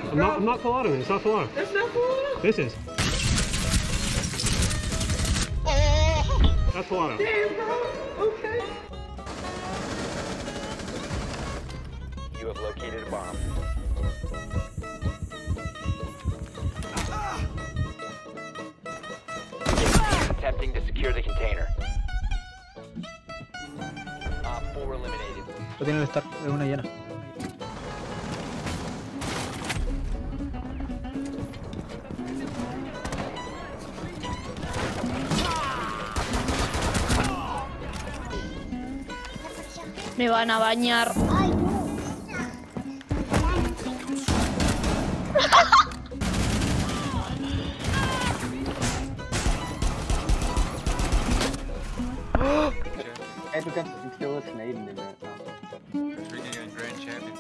I'm not full auto, man. It's not full auto. That's not full auto? This is. That's full auto. Damn, bro. Okay. You have located a bomb. Attempting to secure the container. Op 4 eliminated. Lo tiene que estar en una llena. Me van a bañar. Hey, we can kill a Canadian in that. Grand Champion.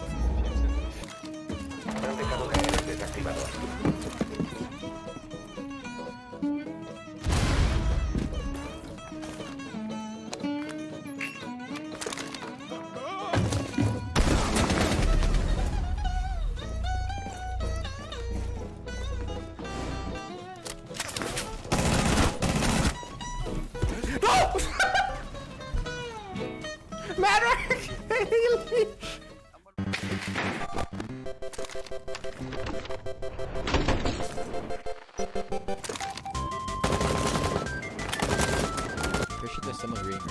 Pretty sure there's someone green.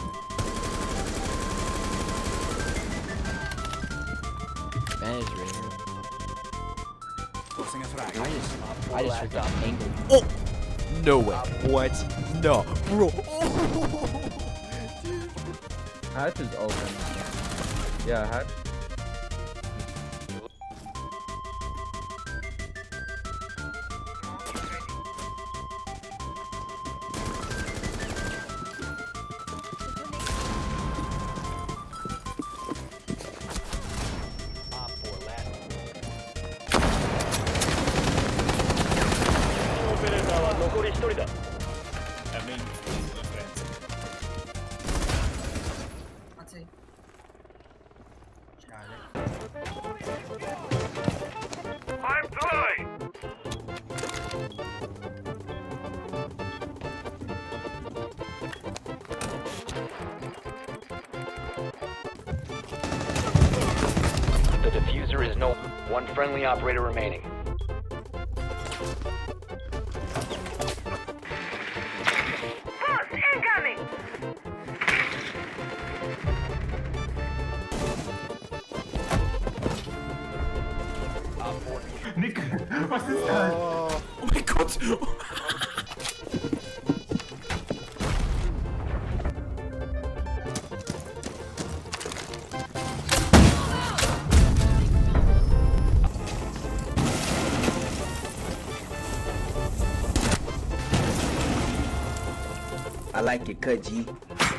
Spanish green. I just freaked out angle. Oh! No way. What? No. Bro. Hatch is open. Yeah, hatch. Op 4 last. The diffuser is no. One friendly operator remaining. Op 4. Nick, was ist das? Oh mein Gott. I like it, cut G.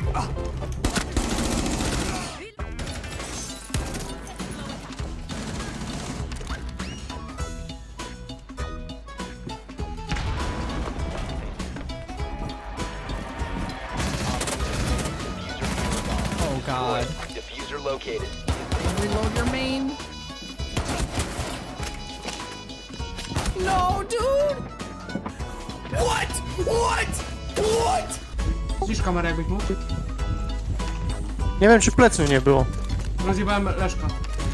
Oh god. Diffuser located. Reload your main. No, dude. What? What? What? Widzisz kamerę jakbyś mógł? Nie wiem, czy plecu nie było. Rozjebałem Leszka.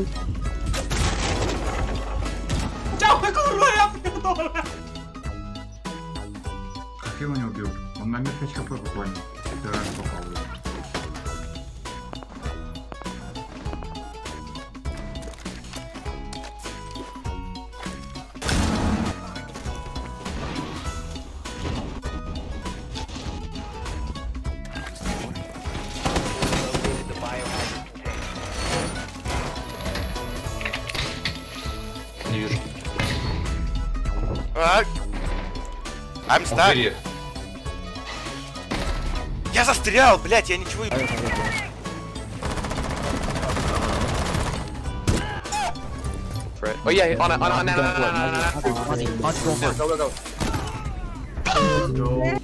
Ciao, kurwa, ja pierdolę! Chyba nie ubił. On ma mnie 5 HP bukvalnie. Teraz popał. The biohazard container. I'm stuck. Я застрял, блять, я ничего не... Oh yeah, on it, on it, go, go, go.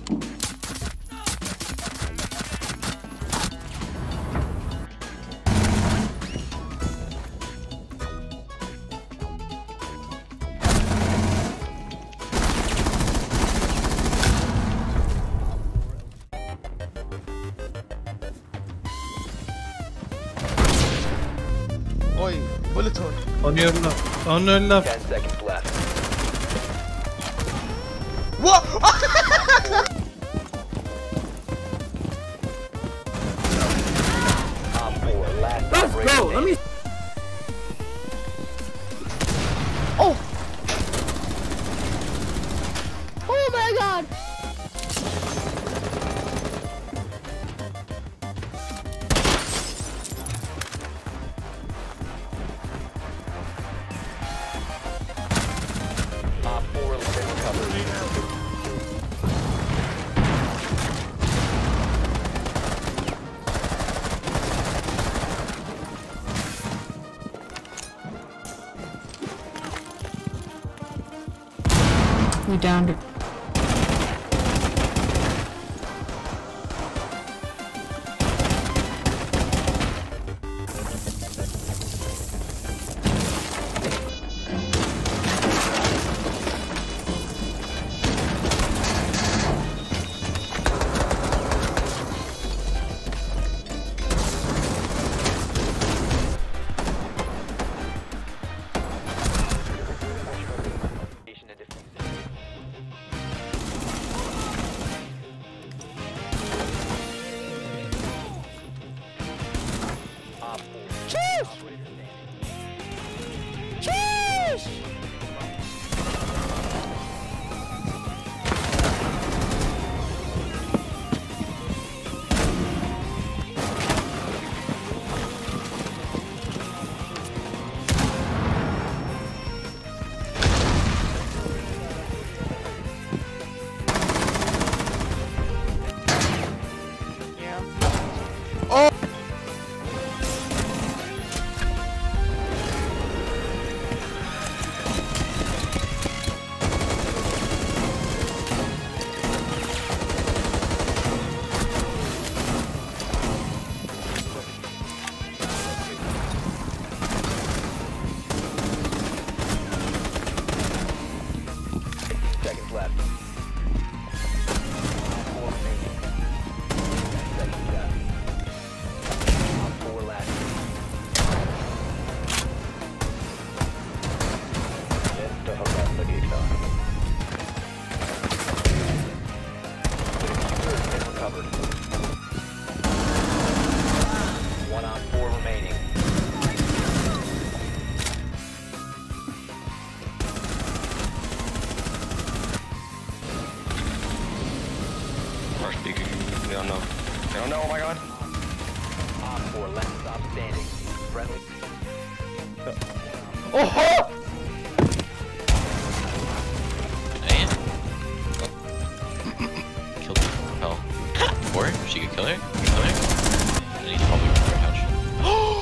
Bullet hole. On your left. On your left. 10 seconds left. What? Op 4, last Let's operator go! Let me. Oh! Oh my god! Op 4 has been recovered. We downed it. Seconds left. 4 remaining. 10 seconds left. Op 4 last. Esta jugada que está. The diffuser has been recovered. 1 on 4 remaining. They don't know. They don't know, oh my god. Op 4 last stop standing. Friendly. Killed her. Or she could kill her? Kill her? And he's probably on her couch.